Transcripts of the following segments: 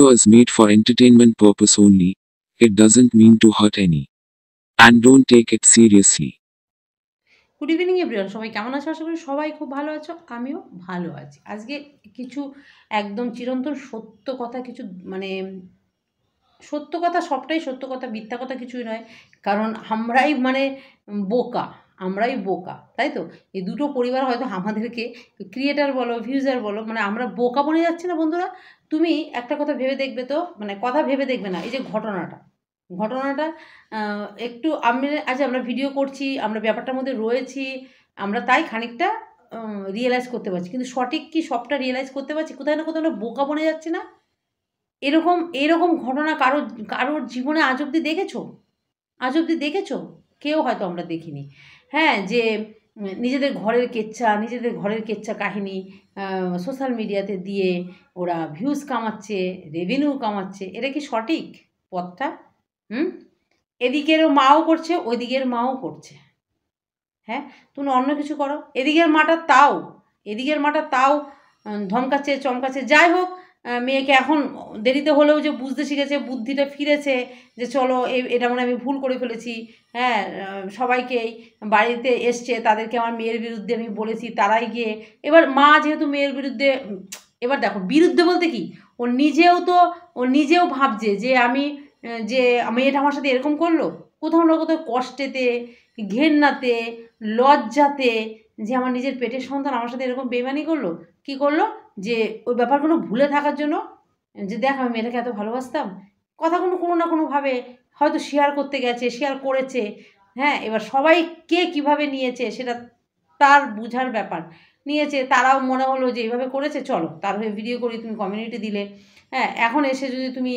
Dekho is made for entertainment purpose only. It doesn't mean to hurt any. And don't take it seriously. Good evening everyone, সবাই কেমন আছো? আশা করি সবাই খুব ভালো আছো, আমিও ভালো আছি। আজকে কিছু একদম চিরন্তন সত্য কথা, কিছু মানে সত্য কথা, সবটাই সত্য কথা, মিথ্যা কথা কিছুই নয়। কারণ আমরাই বোকা, আমরাই বোকা, তাই তো? এই দুটো পরিবার হয়তো আমাদেরকে, ক্রিয়েটার বলো ভিউজার বলো, আমরা বোকা বনে যাচ্ছি না বন্ধুরা। তুমি একটা কথা ভেবে দেখবে তো, কথা ভেবে দেখবে না, এই যে ঘটনাটা ঘটনাটা একটু আজ আমরা ভিডিও করছি, আমরা ব্যাপারটার মধ্যে রয়েছি, আমরা তাই খানিকটা রিয়েলাইজ করতে পারছি, কিন্তু সঠিক কি সবটা রিয়েলাইজ করতে পারছি? কোথায় না কোথাও আমরা বোকা বনে যাচ্ছি না? এরকম এরকম ঘটনা কারোর জীবনে আজ অবধি দেখেছো? আজ অবধি দেখেছো? কেউ হয়তো আমরা দেখিনি। হ্যাঁ, যে নিজেদের ঘরের কেচ্ছা কাহিনী সোশ্যাল মিডিয়াতে দিয়ে ওরা ভিউজ কামাচ্ছে, রেভিনিউ কামাচ্ছে। এটা কি সঠিক পথটা? হুম? এদিকেরও মাও করছে, ওইদিকের মাও করছে। হ্যাঁ, তুমি অন্য কিছু করো। এদিকের মাটা তাও ধমকাচ্ছে, চমকাচ্ছে। যাই হোক, মেয়েকে এখন দেরিতে হলেও যে বুঝতে শিখেছে, বুদ্ধিটা ফিরেছে, যে চলো এটা মনে আমি ভুল করে ফেলেছি। হ্যাঁ, সবাইকেই বাড়িতে এসছে, তাদেরকে আমার মেয়ের বিরুদ্ধে আমি বলেছি, তারাই গিয়ে এবার মা যেহেতু মেয়ের বিরুদ্ধে, এবার দেখো বিরুদ্ধে বলতে কি, ও নিজেও ভাবছে যে যে মেয়েটা আমার সাথে এরকম করলো, কোথাও না কোথাও কষ্টেতে, ঘেন্নাতে, লজ্জাতে, যে আমার নিজের পেটের সন্তান আমার সাথে এরকম বেইমানি করলো। কি করলো? যে ওই ব্যাপারগুলো ভুলে থাকার জন্য, যে দেখ আমি মেয়েটাকে এত ভালোবাসতাম, কথাগুলো কোনো না কোনোভাবে হয়তো শেয়ার করতে গেছে, শেয়ার করেছে। হ্যাঁ, এবার সবাই কে কীভাবে নিয়েছে সেটা তার বুঝার ব্যাপার। নিয়েছে, তারাও মনে হলো যে এইভাবে করেছে, চলো তার হয়ে ভিডিও করি, তুমি কমিউনিটি দিলে। হ্যাঁ, এখন এসে যদি তুমি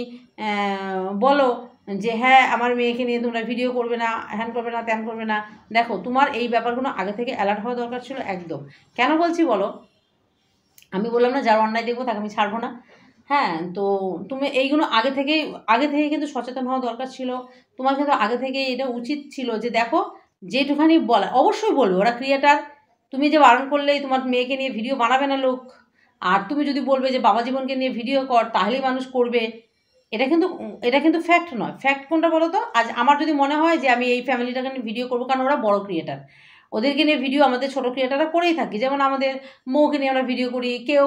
বলো যে হ্যাঁ আমার মেয়েকে নিয়ে তোমরা ভিডিও করবে না, হ্যান করবে না, ত্যান করবে না, দেখো তোমার এই ব্যাপারগুলো আগে থেকে অ্যালার্ট হওয়া দরকার ছিল একদম। কেন বলছি বলো? আমি বললাম না যার অন্যায় দেখবো তাকে আমি ছাড়বো না। হ্যাঁ, তো তুমি এইগুলো আগে থেকে কিন্তু সচেতন হওয়া দরকার ছিল। তোমার কিন্তু আগে থেকে এটা উচিত ছিল যে দেখো, যেটুখানি বলা অবশ্যই বলবে, ওরা ক্রিয়েটার। তুমি যে বারণ করলেই তোমার মেয়েকে নিয়ে ভিডিও বানাবে না লোক, আর তুমি যদি বলবে যে বাবা জীবনকে নিয়ে ভিডিও কর তাহলেই মানুষ করবে, এটা কিন্তু ফ্যাক্ট নয়। ফ্যাক্ট কোনটা বলো তো? আজ আমার যদি মনে হয় যে আমি এই ফ্যামিলিটাকে নিয়ে ভিডিও করবো, কারণ ওরা বড় ক্রিয়েটার, ওদেরকে নিয়ে ভিডিও আমাদের ছোটো ক্রিয়েটাররা করেই থাকি। যেমন আমাদের মৌকে নিয়ে আমরা ভিডিও করি, কেউ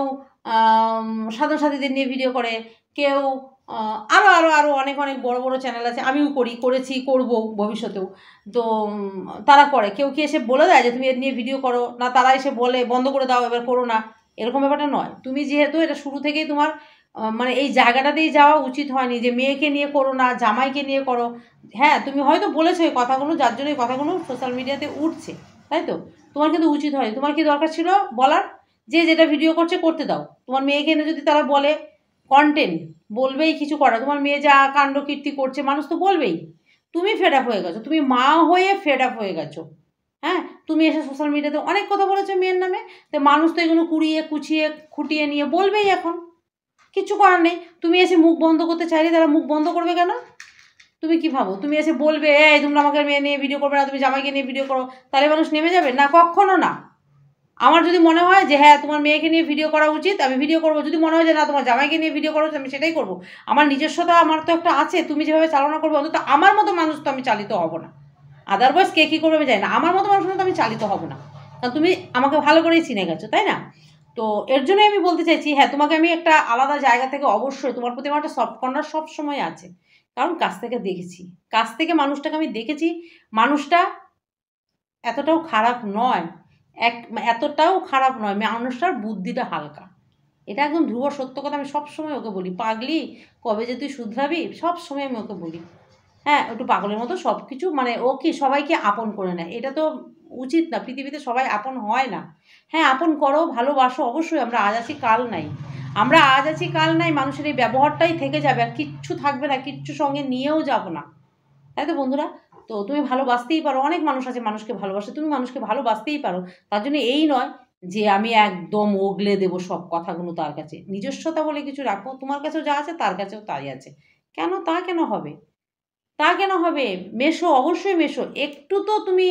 সাধন সাথীদের নিয়ে ভিডিও করে, কেউ আরও আরও আরও অনেক অনেক বড় বড় চ্যানেল আছে, আমিও করেছি, করবো ভবিষ্যতেও। তো তারা করে। কেউ কি এসে বলে দেয় যে তুমি এর নিয়ে ভিডিও করো না? তারা এসে বলে বন্ধ করে দাও, এবার করো না, এরকম ব্যাপারটা নয়। তুমি যেহেতু এটা শুরু থেকেই তোমার এই জায়গাটাতেই যাওয়া উচিত হয়নি যে মেয়েকে নিয়ে করো না, জামাইকে নিয়ে করো। হ্যাঁ, তুমি হয়তো বলেছো এই কথাগুলো, যার জন্য এই কথাগুলো সোশ্যাল মিডিয়াতে উঠছে, তাই তো? তোমার কিন্তু উচিত হয়নি। তোমার কি দরকার ছিল বলার, যে যেটা ভিডিও করছে করতে দাও। তোমার মেয়েকে এনে যদি তারা বলে কন্টেন্ট, বলবেই কিছু করা, তোমার মেয়ে যা কাণ্ড কীর্তি করছে মানুষ তো বলবেই। তুমি ফেড আপ হয়ে গেছো, তুমি মা হয়ে ফেড আপ হয়ে গেছো। হ্যাঁ, তুমি এসে সোশ্যাল মিডিয়াতে অনেক কথা বলেছো মেয়ের নামে, তো মানুষ তো এগুলো কুড়িয়ে কুচিয়ে খুঁটিয়ে নিয়ে বলবেই এখন। কিচ্ছু করার নেই। তুমি এসে মুখ বন্ধ করতে চাইলে তারা মুখ বন্ধ করবে কেন? তুমি কি ভাবো তুমি এসে বলবে এই তোমরা আমাকে মেয়ে নিয়ে ভিডিও করবে না, তুমি জামাইকে নিয়ে ভিডিও করো, তাহলে মানুষ নেমে যাবে? না, কখনো না। আমার যদি মনে হয় যে হ্যাঁ তোমার মেয়েকে নিয়ে ভিডিও করা উচিত, আমি ভিডিও করবো। যদি মনে হয় যে না তোমার জামাইকে নিয়ে ভিডিও করা উচিত, আমি সেটাই করবো। আমার নিজস্বতা আমার তো একটা আছে, তুমি যেভাবে চালনা করবে অন্তত আমার মতো মানুষ তো আমি চালিত হব না। আদারওয়াইজ কে কী করবে আমি জানি না, আমার মতো মানুষের মতো আমি চালিত হব না, কারণ তুমি আমাকে ভালো করেই চিনে গেছো, তাই না? তো এর জন্যই আমি বলতে চাইছি, হ্যাঁ তোমাকে আমি একটা আলাদা জায়গা থেকে অবশ্যই তোমার প্রতি আমার একটা সফট কর্নার সবসময় আছে। কারণ কাছ থেকে দেখেছি, কাছ থেকে মানুষটাকে আমি দেখেছি। মানুষটা এতটাও খারাপ নয়, এতটাও খারাপ নয়, মানুষটার বুদ্ধিটা হালকা। এটা একদম ধ্রুব সত্য কথা। আমি সবসময় ওকে বলি, পাগলি কবে যে তুই শুধরাবি, সবসময় আমি ওকে বলি। হ্যাঁ, একটু পাগলের মতো সব কিছু, ও কি সবাইকে আপন করে নেয়, এটা তো উচিত না। পৃথিবীতে সবাই আপন হয় না। হ্যাঁ, আপন করো, ভালোবাসো, অবশ্যই। আমরা আজ আছি কাল নাই, মানুষের এই ব্যবহারটাই থেকে যাবে, আর কিচ্ছু থাকবে না, কিচ্ছু সঙ্গে নিয়েও যাব না, তাই তো বন্ধুরা? তো তুমি ভালোবাসতেই পারো, অনেক মানুষ আছে মানুষকে ভালোবাসে, তুমি মানুষকে ভালোবাসতেই পারো। তার জন্য এই নয় যে আমি একদম ওগলে দেবো সব কথাগুলো তার কাছে। নিজস্বতা বলে কিছু রাখো, তোমার কাছেও যা আছে তার কাছেও তাই আছে। কেন তা কেন হবে? তা কেন হবে? মেশো, অবশ্যই মেশো। একটু তো তুমি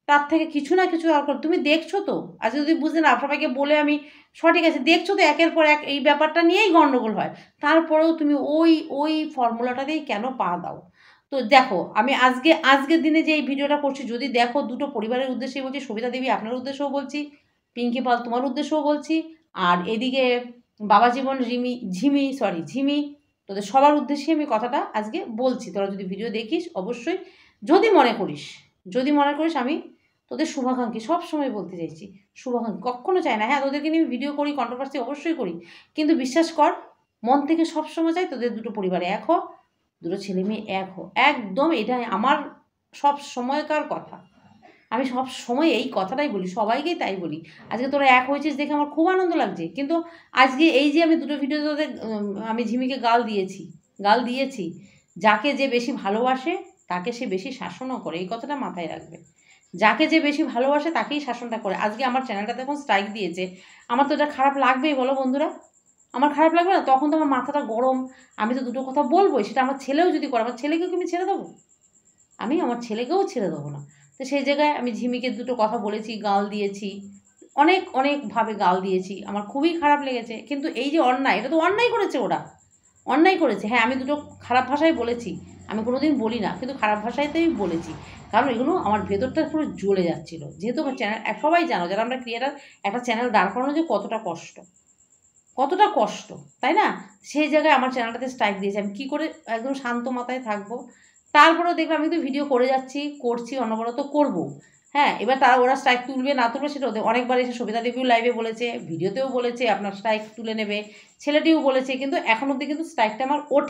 তার থেকে কিছু না কিছু আর তুমি দেখছো তো, আজকে যদি বুঝলে না সবাইকে বলে আমি সঠিক আছে, দেখছো তো একের পর এক এই ব্যাপারটা নিয়েই গণ্ডগোল হয়, তারপরেও তুমি ওই ফর্মুলাটাতেই কেন পা দাও? তো দেখো, আমি আজকের দিনে যে এই ভিডিওটা করছি, যদি দেখো দুটো পরিবারের উদ্দেশ্যেই বলছি, সবিতা দেবী আপনার উদ্দেশ্যেও বলছি, পিঙ্কি পাল তোমার উদ্দেশ্যেও বলছি, আর এদিকে বাবা জীবন ঝিমি তোদের সবার উদ্দেশ্যে আমি কথাটা আজকে বলছি। তোরা যদি ভিডিও দেখিস অবশ্যই, যদি মনে করিস আমি তোদের শুভাকাঙ্ক্ষী, সব সময় বলতে চাইছি শুভাকাঙ্ক্ষী, কখনো চাই না। হ্যাঁ, তোদেরকে নিয়ে ভিডিও করি, কন্ট্রোভার্সি অবশ্যই করি, কিন্তু বিশ্বাস কর মন থেকে সবসময় চাই তোদের দুটো পরিবারে এক হোক, দুটো ছেলে মেয়ে এক হোক, একদম এটাই আমার সব সময়কার কথা। আমি সব সময় এই কথাটাই বলি, সবাইকেই তাই বলি। আজকে তোরা এক হয়েছিস দেখে আমার খুব আনন্দ লাগছে, কিন্তু আজকে এই যে আমি দুটো ভিডিও তোদের আমি ঝিমিকে গাল দিয়েছি, যাকে যে বেশি ভালোবাসে তাকে সে বেশি শাসনও করে, এই কথাটা মাথায় রাখবে। যাকে যে বেশি ভালোবাসে তাকেই শাসনটা করে। আজকে আমার চ্যানেলটাতে এখন স্ট্রাইক দিয়েছে, আমার তো এটা খারাপ লাগবেই, বলো বন্ধুরা? আমার খারাপ লাগবে না? তখন তো আমার মাথাটা গরম, আমি তো দুটো কথা বলবোই। সেটা আমার ছেলেও যদি করে, আমার ছেলেকেও কি আমি ছেড়ে দেবো? আমি আমার ছেলেকেও ছেড়ে দেবো না। তো সেই জায়গায় আমি ঝিমিকে দুটো কথা বলেছি, গাল দিয়েছি, অনেকভাবে গাল দিয়েছি, আমার খুবই খারাপ লেগেছে। কিন্তু এই যে অন্যায়, এটা তো অন্যায় করেছে, ওরা অন্যায় করেছে। হ্যাঁ, আমি দুটো খারাপ ভাষায় বলেছি, আমি কোনো দিন বলি না, কিন্তু খারাপ ভাষাতেই বলেছি, কারণ এগুলো আমার ভেতরটা পুরো জ্বলে যাচ্ছিলো। যেহেতু আমার চ্যানেল, সবাই জানো যারা আমরা ক্রিয়েটার, একটা চ্যানেল দাঁড় করানো যে কতটা কষ্ট, তাই না? সেই জায়গায় আমার চ্যানেলটাতে স্ট্রাইক দিয়েছে, আমি কী করে একদম শান্ত মাথায় থাকবো? তারপরেও দেখলাম আমি তো ভিডিও করছি, অনবরত করবো। হ্যাঁ, এবার ওরা স্ট্রাইক তুলবে না তুলবে সেটা ওদের, অনেকবার এসে সবিতা দেবীও লাইভে বলেছে, ভিডিওতেও বলেছে আপনার স্ট্রাইক তুলে নেবে, ছেলেটিও বলেছে, কিন্তু এখন অবধি কিন্তু স্ট্রাইকটা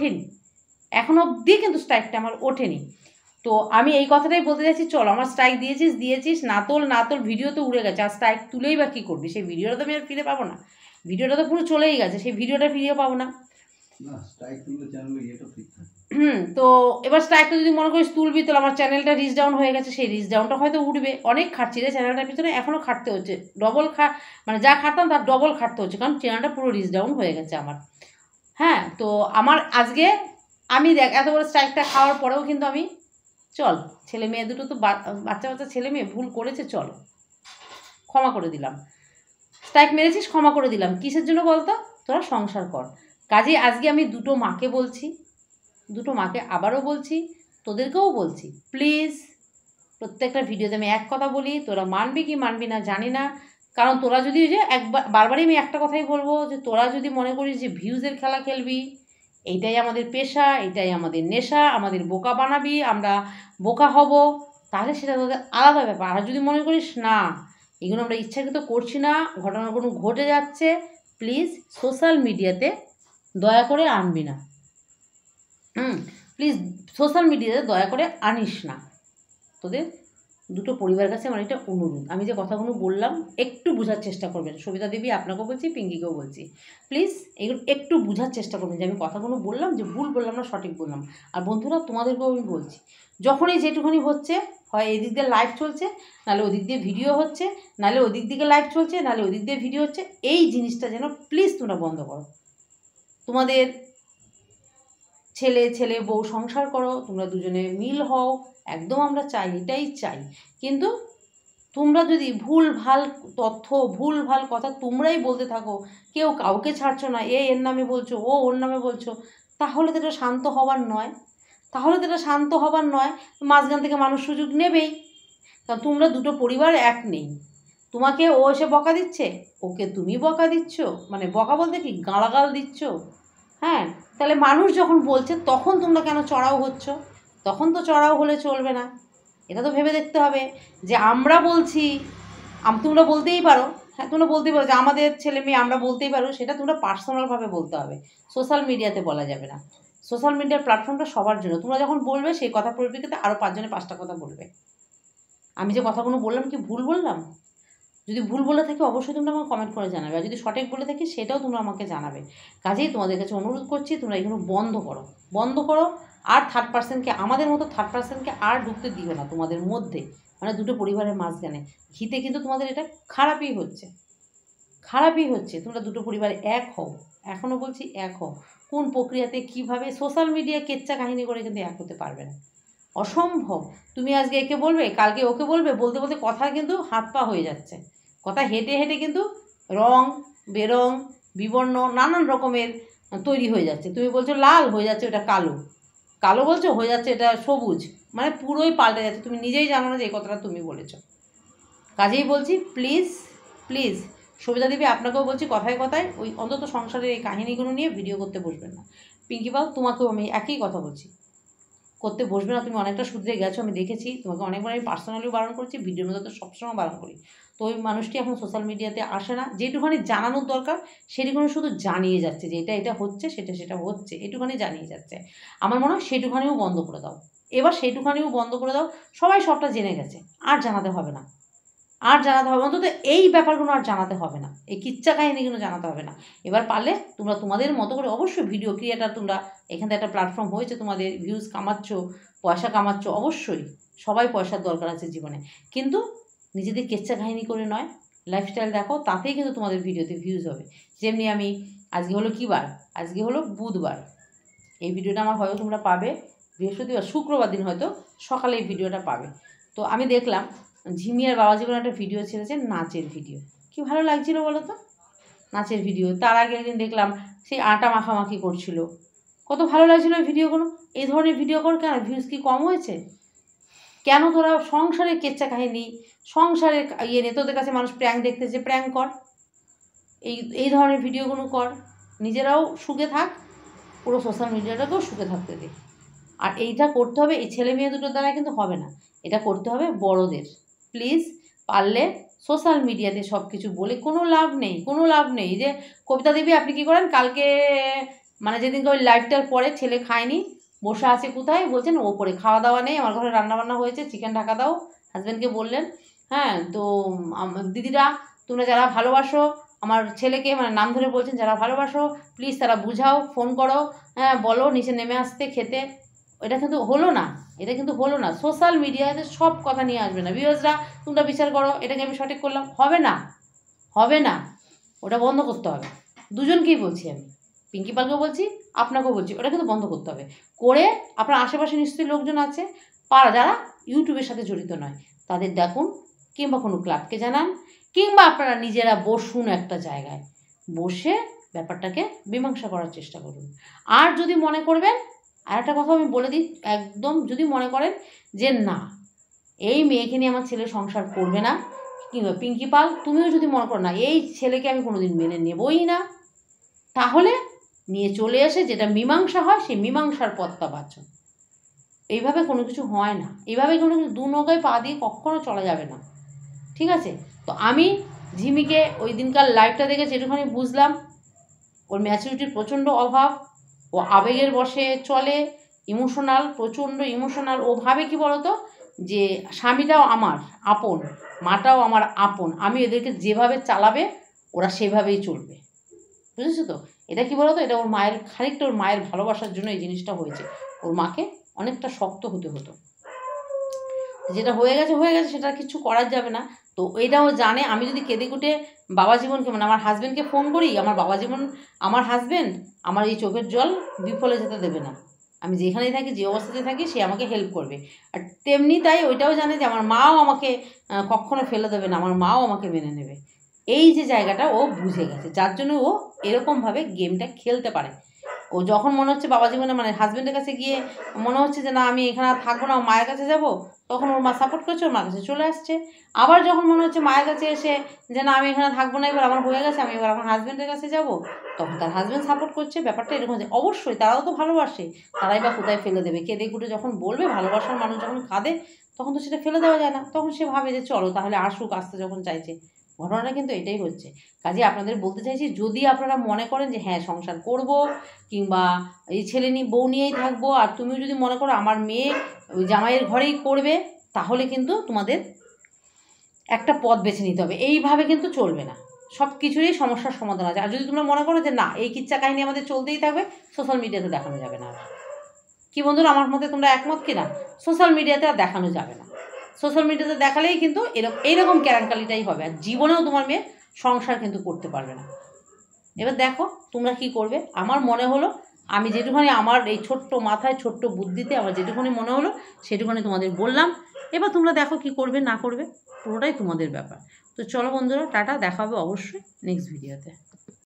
আমার ওঠেনি। তো আমি এই কথাটাই বলতে চাইছি, চল আমার স্ট্রাইক দিয়েছিস, না তোল ভিডিও তো উড়ে গেছে, আর স্ট্রাইক তুলেই বা কী করবি? সেই ভিডিওটা তো আমি আর ফিরে পাবো না, ভিডিওটা তো পুরো চলেই গেছে, সেই ভিডিওটা ফিরিয়ে পাবো না। তো এবার স্ট্রাইকটা যদি মনে করিস তুলবি, তাহলে আমার চ্যানেলটা রিচ ডাউন হয়ে গেছে, সেই রিচ ডাউনটা হয়তো উঠবে। অনেক খাটছি রে চ্যানেলটার পিছনে, এখনও খাটতে হচ্ছে, মানে যা খাটতাম তার ডবল খাটতে হচ্ছে, কারণ চ্যানেলটা পুরো রিচ ডাউন হয়ে গেছে আমার। হ্যাঁ, তো আমার আজকে আমি দেখ এত বড় স্ট্রাইকটা খাওয়ার পরেও কিন্তু আমি চল, ছেলে মেয়ে দুটো তো বাচ্চা ছেলে মেয়ে ভুল করেছে, চল ক্ষমা করে দিলাম, স্ট্রাইক মেরেছিস ক্ষমা করে দিলাম, কিসের জন্য বলতো? তোরা সংসার কর। কাজেই আজকে আমি দুটো মাকে আবারও বলছি, তোদেরকেও বলছি, প্লিজ প্রত্যেকটা ভিডিওতে আমি এক কথা বলি, তোরা মানবি কি মানবি না জানি না, কারণ তোরা যদি যে বারবারই আমি একটা কথাই বলবো, যে তোরা যদি মনে করিস যে ভিউজের খেলা খেলবি, এইটাই আমাদের পেশা, এটাই আমাদের নেশা, আমাদের বোকা বানাবি, আমরা বোকা হব, তাহলে সেটা তোদের আলাদা ব্যাপার। আর যদি মনে করিস না এগুলো আমরা ইচ্ছাকৃত করছি না, ঘটনা কোনো ঘটে যাচ্ছে, প্লিজ সোশ্যাল মিডিয়াতে দয়া করে আনবি না, প্লিজ সোশ্যাল মিডিয়াতে দয়া করে আনিস না। তোদের দুটো পরিবারের কাছে আমার এটা অনুরোধ। আমি যে কথাগুলো বললাম একটু বোঝার চেষ্টা করবেন, সবিতা দেবী আপনাকেও বলছি, পিঙ্কিকেও বলছি, প্লিজ এগুলো একটু বোঝার চেষ্টা করবেন, যে আমি কথাগুলো বললাম যে ভুল বললাম না, সঠিক বললাম। আর বন্ধুরা তোমাদেরকেও আমি বলছি, যখনই যেটুকুনি হচ্ছে, হয় এদিক দিয়ে লাইভ চলছে, নাহলে ওদিক দিয়ে ভিডিও হচ্ছে, নাহলে ওদিক দিকে লাইভ চলছে, নাহলে ওদিক দিয়ে ভিডিও হচ্ছে, এই জিনিসটা যেন প্লিজ তোমরা বন্ধ করো। তোমাদের ছেলে বউ সংসার করো, তোমরা দুজনে মিল হও, একদম আমরা চাই, এটাই চাই। কিন্তু তোমরা যদি ভুলভাল তথ্য, ভুলভাল কথা তোমরাই বলতে থাকো, কেউ কাউকে ছাড়ছো না, এর নামে বলছো, ও ওর নামে বলছো, তাহলে তো এটা শান্ত হবার নয়। মাঝখান থেকে মানুষ সুযোগ নেবেই, কারণ তোমরা দুটো পরিবার এক নেই। তোমাকে ও এসে বকা দিচ্ছে, ওকে তুমি বকা দিচ্ছ, মানে বকা বলতে কি গালাগাল দিচ্ছ। হ্যাঁ, তাহলে মানুষ যখন বলছে তখন তোমরা কেন চড়াও হচ্ছ? তখন তো চড়াও হলে চলবে না, এটা তো ভেবে দেখতে হবে। যে আমরা বলছি, তোমরা বলতেই পারো, হ্যাঁ তোমরা বলতেই পারো যে আমাদের ছেলে মেয়ে, আমরা বলতেই পারো, সেটা তোমরা পার্সোনালভাবে বলতে হবে, সোশ্যাল মিডিয়াতে বলা যাবে না। সোশ্যাল মিডিয়ার প্ল্যাটফর্মটা সবার জন্য, তোমরা যখন বলবে সেই কথা পরিপ্রেক্ষিতে আরও 5 জনে 5টা কথা বলবে। আমি যে কথাগুলো বললাম কি ভুল বললাম? যদি ভুল বলে থাকি অবশ্যই তোমরা আমাকে কমেন্ট করে জানাবে, আর যদি সঠিক বলে থাকি সেটাও তোমরা আমাকে জানাবে। কাজেই তোমাদের কাছে অনুরোধ করছি, তোমরা এগুলো বন্ধ করো। আর থার্ড পার্সনকে, আমাদের মতো থার্ড পার্সনকে আর ঢুকতে দিও না তোমাদের মধ্যে, মানে দুটো পরিবারের মাঝখানে। হিতে কিন্তু তোমাদের এটা খারাপই হচ্ছে। তোমরা দুটো পরিবার এক হও, এখনও বলছি এক হও। কোন প্রক্রিয়াতে, কীভাবে, সোশ্যাল মিডিয়া কেচ্চা কাহিনী করে কিন্তু এক হতে পারবে না, অসম্ভব। তুমি আজকে একে বলবে, কালকে ওকে বলবে, বলতে বলতে কথা কিন্তু হাত পা হয়ে যাচ্ছে। কথা হেঁটে হেঁটে কিন্তু রং বেরং বিবর্ণ নানান রকমের তৈরি হয়ে যাচ্ছে। তুমি বলছো লাল, হয়ে যাচ্ছে ওটা কালো, কালো বলছো হয়ে যাচ্ছে এটা সবুজ, মানে পুরোই পাল্টে যাচ্ছে। তুমি নিজেই জানো না যে এই কথাটা তুমি বলেছো। কাজেই বলছি প্লিজ প্লিজ, সবিতা দেবী আপনাকেও বলছি কথায় কথায় ওই অন্তত সংসারের এই কাহিনীগুলো নিয়ে ভিডিও করতে বসবেন না। পিঙ্কি পাল, তোমাকেও আমি একই কথা বলছি, করতে বসবে না। তুমি অনেকটা শুধরে গেছো, আমি দেখেছি তোমাকে অনেকবার। আমি পার্সোনালিও বারণ করছি, ভিডিওর মধ্যে তো সবসময় বারণ করি। তো ওই মানুষটি এখন সোশ্যাল মিডিয়াতে আসে না। যেটুখানি জানানোর দরকার সেটুখানি শুধু জানিয়ে যাচ্ছে যে এটা এটা হচ্ছে, সেটা সেটা হচ্ছে, এটুখানি জানিয়ে যাচ্ছে। আমার মনে হয় সেটুখানিও বন্ধ করে দাও, এবার সেটুখানিও বন্ধ করে দাও। সবাই সবটা জেনে গেছে, আর জানাতে হবে না, আর জানাতে হবে অন্তত এই ব্যাপারগুলো আর জানাতে হবে না, এই কিচ্ছা কাহিনীগুলো জানাতে হবে না। এবার পারলে তোমরা তোমাদের মতো করে, অবশ্যই ভিডিও ক্রিয়েটার তোমরা, এখান থেকে একটা প্ল্যাটফর্ম হয়েছে, তোমাদের ভিউজ কামাচ্ছ, পয়সা কামাচ্ছ, অবশ্যই সবাই পয়সার দরকার আছে জীবনে, কিন্তু নিজেদের কিচ্ছা কাহিনী করে নয়, লাইফস্টাইল দেখো, তাতেই কিন্তু তোমাদের ভিডিওতে ভিউজ হবে। যেমনি আমি, আজকে হলো কী বার, আজকে হলো বুধবার, এই ভিডিওটা আমার হয়তো তোমরা পাবে বৃহস্পতিবার শুক্রবার দিন, হয়তো সকালে এই ভিডিওটা পাবে। তো আমি দেখলাম ঝিমি আর বাবা জীবনে একটা ভিডিও ছেড়েছে, নাচের ভিডিও, কি ভালো লাগছিল বলো তো, নাচের ভিডিও। তার আগে একদিন দেখলাম সেই আটা মাখামাখি করছিল, কত ভালো লাগছিল ওই ভিডিওগুলো। এই ধরনের ভিডিও কর কেন, ভিউজ কি কম হয়েছে? কেন তোরা সংসারের কেচ্চা কাহিনী, সংসারের ইয়ে নিয়ে, তোদের কাছে মানুষ প্র্যাঙ্ক দেখতেছে, প্র্যাঙ্ক কর, এই এই ধরনের ভিডিওগুলো কর, নিজেরাও সুখে থাক, পুরো সোশ্যাল মিডিয়াটাকেও সুখে থাকতে দে। আর এইটা করতে হবে এই ছেলে মেয়ে দুটোর দ্বারা কিন্তু হবে না, এটা করতে হবে বড়দের। প্লিজ পারলে সোশ্যাল মিডিয়াতে সব কিছু বলে কোনো লাভ নেই, কোনো লাভ নেই। যে কবিতা দেবী আপনি কী করেন, কালকে মানে যেদিনকে ওই লাইভটার পরে ছেলে খায়নি, বসে আছে কোথায়, বলছেন ওপরে, খাওয়া দাওয়া নেই, আমার ঘরে রান্নাবান্না হয়েছে, চিকেন ঢাকা দাও, হাজব্যান্ডকে বললেন। হ্যাঁ, তো দিদিরা তোমরা যারা ভালোবাসো আমার ছেলেকে, মানে নাম ধরে বলছেন, যারা ভালোবাসো প্লিজ তারা বুঝাও, ফোন করো, হ্যাঁ বলো নিচে নেমে আসতে খেতে। এটা কিন্তু হলো না, এটা কিন্তু হলো না। সোশ্যাল মিডিয়াতে সব কথা নিয়ে আসবে না, ভিউয়ার্সরা তোমরা বিচার করো এটাকে আমি সঠিক করলাম, হবে না, হবে না, ওটা বন্ধ করতে হবে। দুজনকেই বলছি আমি, পিঙ্কি পালকেও বলছি, আপনাকেও বলছি, ওটা কিন্তু বন্ধ করতে হবে। করে আপনার আশেপাশে নিশ্চয়ই লোকজন আছে পাড়া যারা ইউটিউবের সাথে জড়িত নয়, তাদের ডাকুন, কিংবা কোনো ক্লাবকে জানান, কিংবা আপনারা নিজেরা বসুন একটা জায়গায়, বসে ব্যাপারটাকে মীমাংসা করার চেষ্টা করুন। আর যদি মনে করবেন, আর একটা কথা আমি বলে দিই, একদম যদি মনে করেন যে না এই মেয়েকে নিয়ে আমার ছেলে সংসার করবে না, কিংবা পিঙ্কি পাল তুমিও যদি মনে করো না এই ছেলেকে আমি কোনোদিন মেনে নেবই না, তাহলে নিয়ে চলে এসে যেটা মীমাংসা হয় সেই মীমাংসার পথটা বাঁচো। এইভাবে কোনো কিছু হয় না, এইভাবে কোনো কিছু দু নৌকায় পা দিয়ে কখনো চলা যাবে না, ঠিক আছে? তো আমি ঝিমিকে ওই দিনকার লাইভটা দেখে যেটুখানি বুঝলাম, ওর ম্যাচুরিটির প্রচণ্ড অভাব, ও আবেগের বশে চলে, ইমোশনাল, প্রচণ্ড ইমোশনাল। ও ভাবে কি বলতো, যে স্বামীটাও আমার আপন, মাটাও আমার আপন, আমি এদেরকে যেভাবে চালাবে ওরা সেভাবেই চলবে, বুঝেছো তো? এটা কি বলতো, এটা ওর মায়ের, খানিকটা ওর মায়ের ভালোবাসার জন্য এই জিনিসটা হয়েছে। ওর মাকে অনেকটা শক্ত হতে হতো, যেটা হয়ে গেছে হয়ে গেছে, সেটা কিছু করার যাবে না। তো এটাও জানে আমি যদি কেঁদে কুটে বাবা জীবনকে, মানে আমার হাজব্যান্ডকে ফোন করি, আমার বাবা জীবন, আমার হাজব্যান্ড আমার এই চোখের জল বিফলে যেতে দেবে না। আমি যেখানেই থাকি, যে অবস্থাতে থাকি, সে আমাকে হেল্প করবে। আর তেমনি তাই ওইটাও জানে যে আমার মাও আমাকে কখনো ফেলে দেবে না, আমার মাও আমাকে মেনে নেবে। এই যে জায়গাটা ও বুঝে গেছে, যার জন্য ও এরকমভাবে গেমটা খেলতে পারে। ও যখন মনে হচ্ছে বাবা জীবনে, মানে হাজব্যান্ডের কাছে গিয়ে মনে হচ্ছে যে না আমি এখানে আর থাকবো না, মায়ের কাছে যাব, তখন ওর মা সাপোর্ট করছে, ওর মার কাছে চলে আসছে। আবার যখন মনে হচ্ছে মায়ের কাছে এসে যে না আমি এখানে থাকবো না, এবার আমার হয়ে গেছে, আমি এবার আমার হাজব্যান্ডের কাছে যাব, তখন তার হাজব্যান্ড সাপোর্ট করছে। ব্যাপারটা এরকম আছে। অবশ্যই তারাও তো ভালোবাসে, তারাই বা কোথায় ফেলে দেবে? কেঁদে কুটে যখন বলবে, ভালোবাসার মানুষ যখন কাঁদে তখন তো সেটা ফেলে দেওয়া যায় না, তখন সে ভাবে যে চলো তাহলে আসুক, আসতে যখন চাইছে। ঘটনাটা কিন্তু এটাই হচ্ছে। কাজে আপনাদের বলতে চাইছি, যদি আপনারা মনে করেন যে হ্যাঁ সংসার করব, কিংবা এই ছেলে নিয়ে বউ নিয়েই থাকবো, আর তুমিও যদি মনে করো আমার মেয়ে ওই জামাইয়ের ঘরেই করবে, তাহলে কিন্তু তোমাদের একটা পথ বেছে নিতে হবে। এইভাবে কিন্তু চলবে না, সব কিছুরই সমস্যার সমাধান আছে। আর যদি তোমরা মনে করো যে না এই কিচ্ছা কাহিনী আমাদের চলতেই থাকবে, সোশ্যাল মিডিয়াতে দেখানো যাবে না। কি বন্ধুরা, আমার মতে তোমরা একমত কিনা? সোশ্যাল মিডিয়াতে আর দেখানো যাবে না। সোশ্যাল মিডিয়াতে দেখালেই কিন্তু এইরকম কেরাঙ্কালিটাই হবে, আর জীবনেও তোমার মেয়ে সংসার কিন্তু করতে পারবে না। এবার দেখো তোমরা কি করবে। আমার মনে হলো আমি যেটুখানি আমার এই ছোট্ট মাথায় ছোট্ট বুদ্ধিতে আমার যেটুখানি মনে হলো সেটুখানি তোমাদের বললাম। এবার তোমরা দেখো কি করবে না করবে, পুরোটাই তোমাদের ব্যাপার। তো চলো বন্ধুরা, টাটা, দেখা হবে অবশ্যই নেক্সট ভিডিওতে।